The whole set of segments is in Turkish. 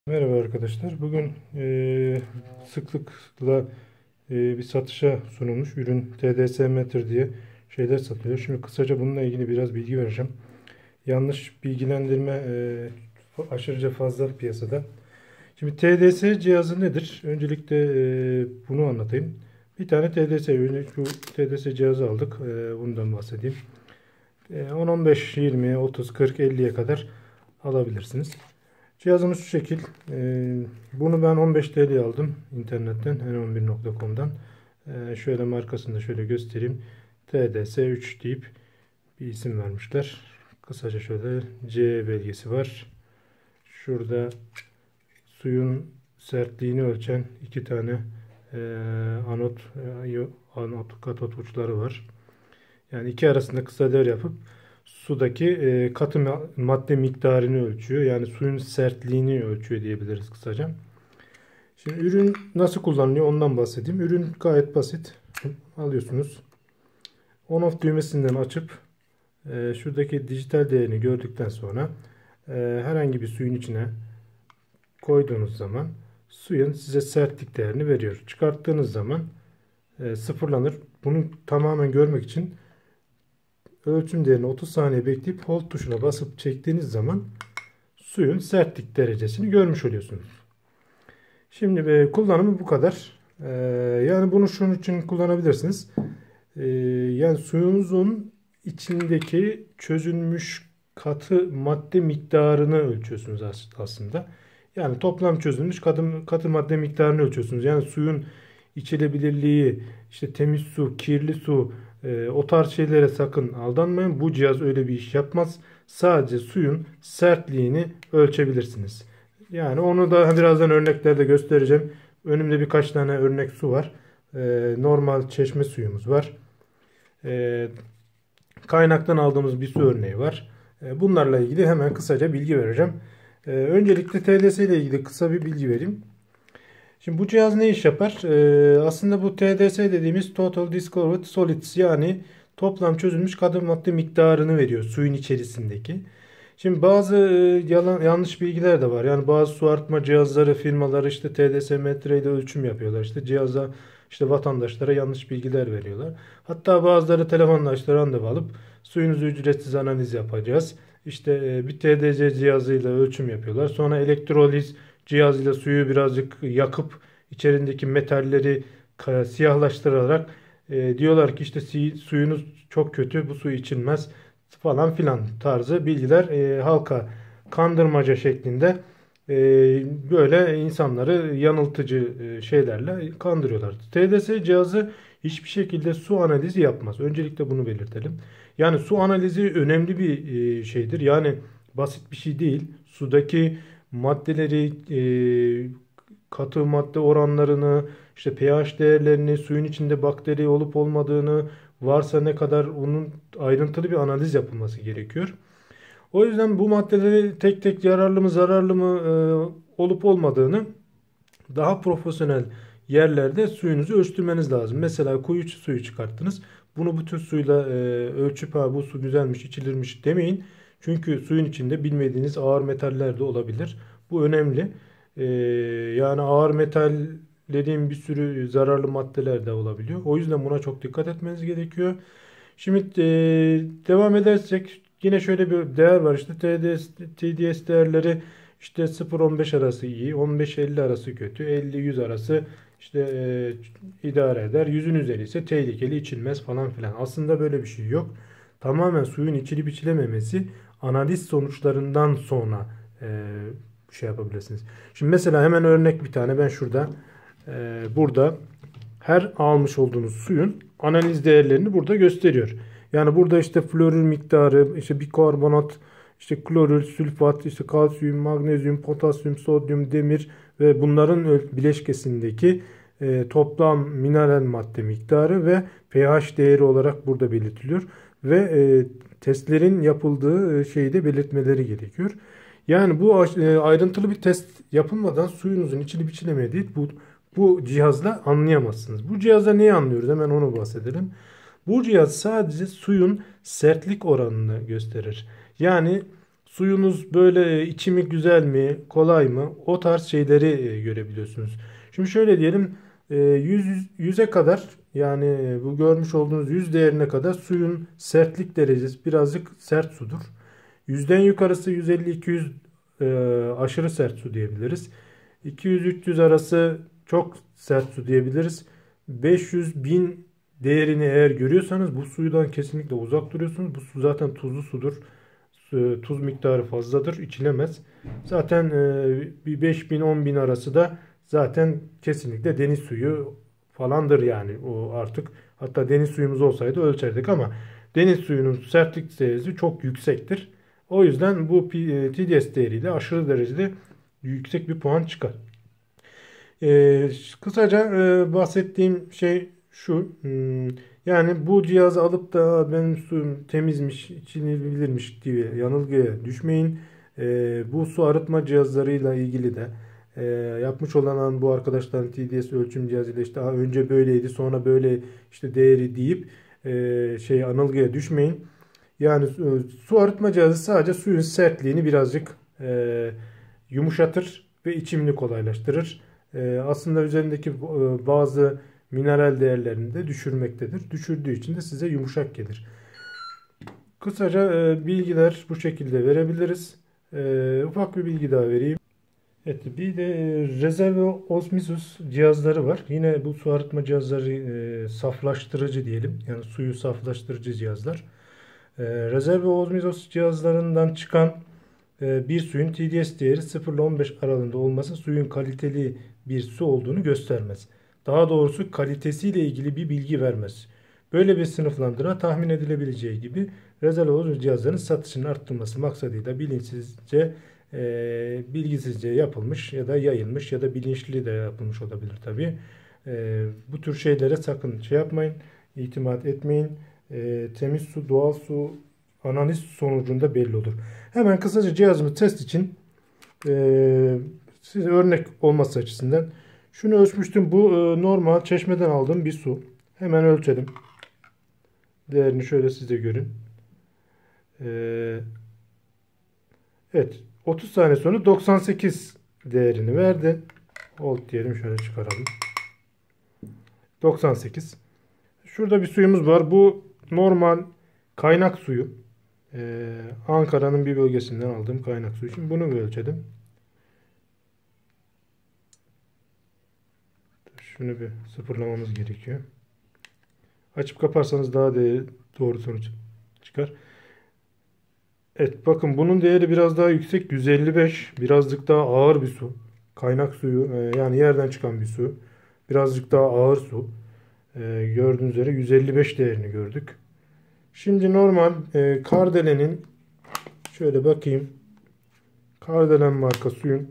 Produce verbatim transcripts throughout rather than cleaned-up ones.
Merhaba arkadaşlar. Bugün e, sıklıkla e, bir satışa sunulmuş ürün T D S Meter diye şeyler satılıyor. Şimdi kısaca bununla ilgili biraz bilgi vereceğim. Yanlış bilgilendirme e, aşırıca fazla piyasada. Şimdi T D S cihazı nedir? Öncelikle e, bunu anlatayım. Bir tane T D S, ürünü- şu T D S cihazı aldık. E, bundan bahsedeyim. E, on, on beş, yirmi, otuz, kırk, elliye kadar alabilirsiniz. Cihazımız şu şekil. Ee, bunu ben on beş T L'ye aldım internetten en on bir nokta com'dan. Ee, şöyle markasını da şöyle göstereyim. T D S üç deyip bir isim vermişler. Kısaca şöyle C belgesi var. Şurada suyun sertliğini ölçen iki tane e, anot, e, anot, katot uçları var. Yani iki arasında kısa devre yapıp sudaki e, katı madde miktarını ölçüyor. Yani suyun sertliğini ölçüyor diyebiliriz kısaca. Şimdi ürün nasıl kullanılıyor ondan bahsedeyim. Ürün gayet basit. Alıyorsunuz. On off düğmesinden açıp e, şuradaki dijital değerini gördükten sonra e, herhangi bir suyun içine koyduğunuz zaman suyun size sertlik değerini veriyor. Çıkarttığınız zaman e, sıfırlanır. Bunu tamamen görmek için ölçüm değerini otuz saniye bekleyip hold tuşuna basıp çektiğiniz zaman suyun sertlik derecesini görmüş oluyorsunuz. Şimdi e, kullanımı bu kadar. E, yani bunu şunun için kullanabilirsiniz. E, yani suyunuzun içindeki çözülmüş katı madde miktarını ölçüyorsunuz aslında. Yani toplam çözülmüş katı, katı madde miktarını ölçüyorsunuz. Yani suyun içilebilirliği, işte temiz su, kirli su, e, o tarz şeylere sakın aldanmayın. Bu cihaz öyle bir iş yapmaz. Sadece suyun sertliğini ölçebilirsiniz. Yani onu da birazdan örneklerde göstereceğim. Önümde birkaç tane örnek su var. E, normal çeşme suyumuz var. E, kaynaktan aldığımız bir su örneği var. E, bunlarla ilgili hemen kısaca bilgi vereceğim. E, öncelikle T D S ile ilgili kısa bir bilgi vereyim. Şimdi bu cihaz ne iş yapar? Ee, aslında bu T D S dediğimiz Total Discovered Solids, yani toplam çözülmüş katı madde miktarını veriyor suyun içerisindeki. Şimdi bazı e, yalan yanlış bilgiler de var. Yani bazı su arıtma cihazları firmaları işte T D S metreyle ölçüm yapıyorlar. İşte cihaza işte vatandaşlara yanlış bilgiler veriyorlar. Hatta bazıları telefonla işte randevu alıp suyunuzu ücretsiz analiz yapacağız. İşte e, bir T D C cihazıyla ölçüm yapıyorlar. Sonra elektroliz cihazıyla suyu birazcık yakıp içerisindeki metalleri siyahlaştırarak e, diyorlar ki işte si- suyunuz çok kötü, bu su içilmez falan filan tarzı bilgiler e, halka kandırmaca şeklinde e, böyle insanları yanıltıcı e, şeylerle kandırıyorlar. T D S cihazı hiçbir şekilde su analizi yapmaz. Öncelikle bunu belirtelim. Yani su analizi önemli bir e, şeydir. Yani basit bir şey değil. Sudaki maddeleri, e, katı madde oranlarını, işte pH değerlerini, suyun içinde bakteri olup olmadığını, varsa ne kadar, onun ayrıntılı bir analiz yapılması gerekiyor. O yüzden bu maddeleri tek tek yararlı mı zararlı mı e, olup olmadığını daha profesyonel yerlerde suyunuzu ölçtürmeniz lazım. Mesela kuyu suyu çıkarttınız. Bunu bu tür suyla e, ölçüp ha bu su güzelmiş, içilirmiş demeyin. Çünkü suyun içinde bilmediğiniz ağır metaller de olabilir. Bu önemli. E, yani ağır metal dediğim bir sürü zararlı maddeler de olabiliyor. O yüzden buna çok dikkat etmeniz gerekiyor. Şimdi e, devam edersek yine şöyle bir değer var. İşte T D S, T D S değerleri işte sıfır on beş arası iyi, on beş elli arası kötü, elli yüz arası işte e, idare eder. yüzün üzeri ise tehlikeli, içilmez falan filan. Aslında böyle bir şey yok. Tamamen suyun içilip içilememesi analiz sonuçlarından sonra e, şey yapabilirsiniz. Şimdi mesela hemen örnek bir tane ben şurada e, burada her almış olduğunuz suyun analiz değerlerini burada gösteriyor. Yani burada işte florür miktarı, işte bikarbonat, işte klorür, sülfat, işte kalsiyum, magnezyum, potasyum, sodyum, demir ve bunların bileşkesindeki e, toplam mineral madde miktarı ve pH değeri olarak burada belirtiliyor. Ve e, testlerin yapıldığı e, şeyi de belirtmeleri gerekiyor. Yani bu e, ayrıntılı bir test yapılmadan suyunuzun içilip içilemediği bu bu cihazla anlayamazsınız. Bu cihazda neyi anlıyoruz? Hemen onu bahsedelim. Bu cihaz sadece suyun sertlik oranını gösterir. Yani Suyunuz böyle içimi güzel mi, kolay mı? O tarz şeyleri e, görebiliyorsunuz. Şimdi şöyle diyelim, e, yüz, yüze kadar, yani e, bu görmüş olduğunuz yüz değerine kadar suyun sertlik derecesi birazcık sert sudur. Yüzden yukarısı yüz elli iki yüz e, aşırı sert su diyebiliriz. iki yüz üç yüz arası çok sert su diyebiliriz. beş yüz bin değerini eğer görüyorsanız bu suydan kesinlikle uzak duruyorsunuz. Bu su zaten tuzlu sudur. Su- Tuz miktarı fazladır, içilemez. Zaten e, bir beş bin on bin arası da zaten kesinlikle deniz suyu falandır yani. O artık, hatta deniz suyumuz olsaydı ölçerdik ama deniz suyunun sertlik seviyesi çok yüksektir. O yüzden bu P- T D S değeriyle aşırı derecede yüksek bir puan çıkar. Ee, kısaca e, bahsettiğim şey şu. Hmm, yani bu cihazı alıp da benim suyum temizmiş, içilebilirmiş diye yanılgıya düşmeyin. Ee, bu su arıtma cihazlarıyla ilgili de e, yapmış olan bu arkadaşların T D S ölçüm cihazıyla işte "Aa, önce böyleydi, sonra böyle işte değeri" deyip e, şey yanılgıya düşmeyin. Yani su, su arıtma cihazı sadece suyun sertliğini birazcık e, yumuşatır ve içimini kolaylaştırır. E, aslında üzerindeki e, bazı mineral değerlerini de düşürmektedir. Düşürdüğü için de size yumuşak gelir. Kısaca e, bilgiler bu şekilde verebiliriz. E, ufak bir bilgi daha vereyim. Evet, bir de e, rezerve osmosis cihazları var. Yine bu su arıtma cihazları e, saflaştırıcı diyelim. Yani suyu saflaştırıcı cihazlar. E, rezerve osmosis cihazlarından çıkan e, bir suyun T D S değeri sıfır ile on beş aralığında olması suyun kaliteli bir su olduğunu göstermez. Daha doğrusu kalitesiyle ilgili bir bilgi vermez. Böyle bir sınıflandırma tahmin edilebileceği gibi rezerve osmosis cihazlarının satışının arttırılması maksadıyla bilinçsizce, e, bilgisizce yapılmış ya da yayılmış ya da bilinçli de yapılmış olabilir tabii. E, bu tür şeylere sakın şey yapmayın, itimat etmeyin. E, temiz su, doğal su analiz sonucunda belli olur. Hemen kısaca cihazımı test için e, size örnek olması açısından şunu ölçmüştüm. Bu e, normal çeşmeden aldığım bir su. Hemen ölçelim. Değerini şöyle siz de görün. E, evet. otuz saniye sonra doksan sekiz değerini verdi. Hold diyelim, şöyle çıkaralım. doksan sekiz. Şurada bir suyumuz var. Bu normal kaynak suyu. Ee, Ankara'nın bir bölgesinden aldığım kaynak suyu. Şimdi bunu ölçelim. Şunu bir sıfırlamamız gerekiyor. Açıp kaparsanız daha de doğru sonuç çıkar. Evet, bakın bunun değeri biraz daha yüksek. yüz elli beş. Birazcık daha ağır bir su. Kaynak suyu, e, yani yerden çıkan bir su. Birazcık daha ağır su. E, gördüğünüz üzere yüz elli beş değerini gördük. Şimdi normal e, Kardelen'in, şöyle bakayım. Kardelen marka suyun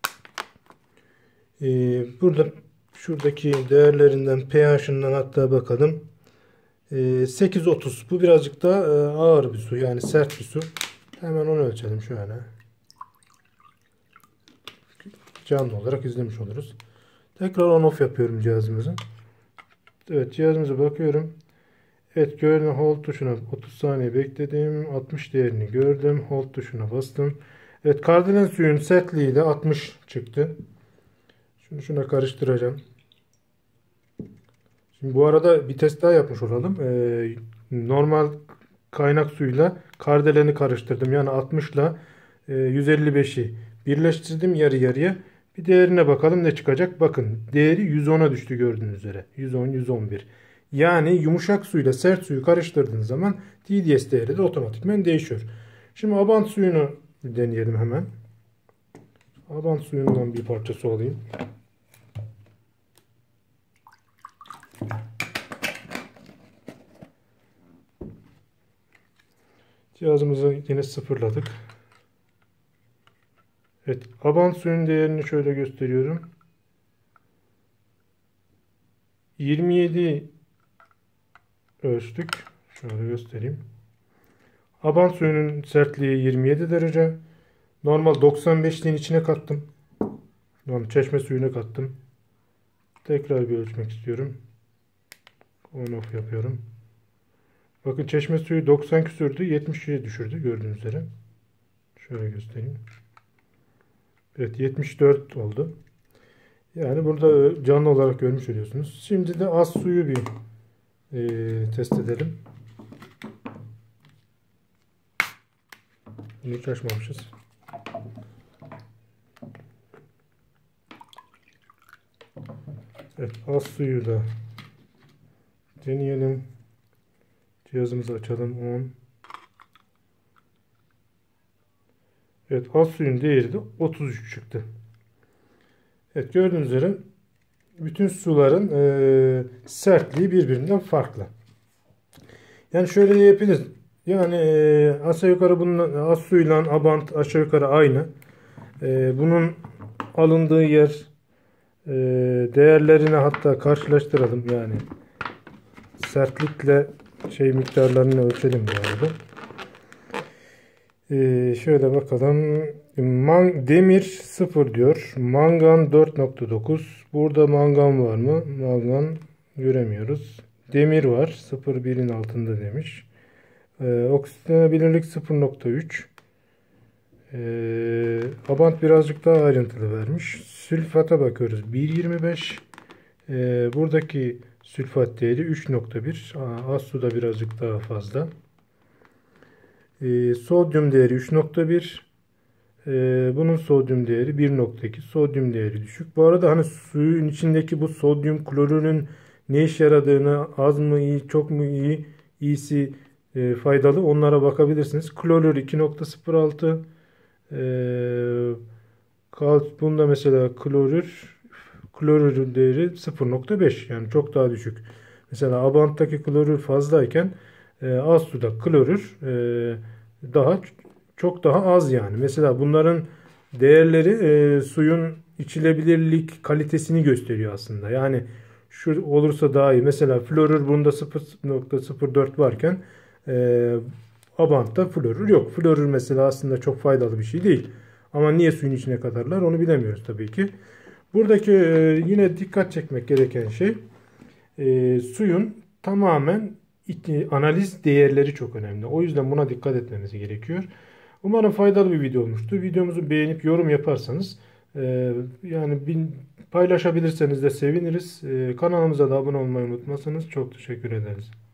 e, burada şuradaki değerlerinden pH'ından hatta bakalım. E, sekiz otuz. Bu birazcık daha e, ağır bir su, yani sert bir su. Hemen onu ölçelim şöyle. Canlı olarak izlemiş oluruz. Tekrar on off yapıyorum cihazımızı. Evet, cihazımıza bakıyorum. Evet, gördüm, hold tuşuna otuz saniye bekledim. altmış değerini gördüm. Hold tuşuna bastım. Evet, kardelen suyun sertliği de altmış çıktı. Şunu şuna karıştıracağım. Şimdi bu arada bir test daha yapmış olalım. Ee, normal kaynak suyla kardeleni karıştırdım. Yani altmış ile yüz elli beşi birleştirdim yarı yarıya. Bir değerine bakalım ne çıkacak. Bakın, değeri yüz ona düştü gördüğünüz üzere. yüz on yüz on bir. Yani yumuşak suyla sert suyu karıştırdığınız zaman T D S değeri de otomatikman değişiyor. Şimdi Abant suyunu deneyelim hemen. Abant suyundan bir parçası alayım. Cihazımızı yine sıfırladık. Evet, Abant suyun değerini şöyle gösteriyorum. yirmi yedi ölçtük. Şöyle göstereyim. Abant suyunun sertliği yirmi yedi derece. Normal doksan beşliğin içine kattım. Normal çeşme suyuna kattım. Tekrar bir ölçmek istiyorum. On off yapıyorum. Bakın, çeşme suyu doksan küsürdü, yetmişe düşürdü gördüğünüz üzere. Şöyle göstereyim. Evet, yetmiş dört oldu. Yani burada canlı olarak görmüş oluyorsunuz. Şimdi de az suyu bir e, test edelim. Bunu hiç açmamışız. Evet, az suyu da deneyelim. Cihazımızı açalım. on. Evet, az suyun değeri de otuz üç çıktı. Evet, gördüğünüz üzere bütün suların e, sertliği birbirinden farklı. Yani şöyle diyebiliriz. Yani e, aşağı yukarı bunun az suyla Abant aşağı yukarı aynı. E, bunun alındığı yer e, değerlerini hatta karşılaştıralım. Yani sertlikle şey miktarlarını ölçelim bu arada. E, şöyle bakalım. Man, demir sıfır diyor. Mangan dört nokta dokuz. Burada mangan var mı? Mangan göremiyoruz. Demir var. sıfır nokta birin altında demiş. Ee, oksitlenebilirlik sıfır nokta üç. Ee, Abant birazcık daha ayrıntılı vermiş. Sülfata bakıyoruz. bir nokta yirmi beş. Ee, buradaki sülfat değeri üç nokta bir. Az suda birazcık daha fazla. Ee, sodyum değeri üç nokta bir. Ee, bunun sodyum değeri bir nokta iki. Sodyum değeri düşük. Bu arada hani suyun içindeki bu sodyum klorürün ne işe yaradığını, az mı iyi, çok mu iyi, iyisi e, faydalı, onlara bakabilirsiniz. Klorür iki nokta sıfır altı. Ee, bunda mesela klorür klorürün değeri sıfır nokta beş, yani çok daha düşük. Mesela Abant'taki klorür fazlayken e, az suda klorür e, daha çok daha az yani. Mesela bunların değerleri e, suyun içilebilirlik kalitesini gösteriyor aslında. Yani şu olursa daha iyi. Mesela florür bunda sıfır nokta sıfır dört varken e, Abant'ta florür yok. Florür mesela aslında çok faydalı bir şey değil. Ama niye suyun içine katarlar onu bilemiyoruz tabii ki. Buradaki e, yine dikkat çekmek gereken şey e, suyun tamamen analiz değerleri çok önemli. O yüzden buna dikkat etmemiz gerekiyor. Umarım faydalı bir video olmuştur. Videomuzu beğenip yorum yaparsanız e, yani bin, paylaşabilirseniz de seviniriz. E, kanalımıza da abone olmayı unutmazsanız çok teşekkür ederiz.